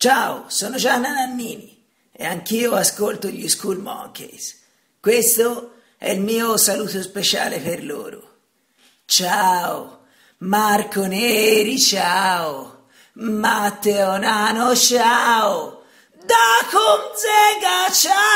Ciao, sono Gianna Nannini e anch'io ascolto gli School Monkeys. Questo è il mio saluto speciale per loro. Ciao, Marco Neri, ciao, Matteo Nano, ciao, Da Zega, ciao.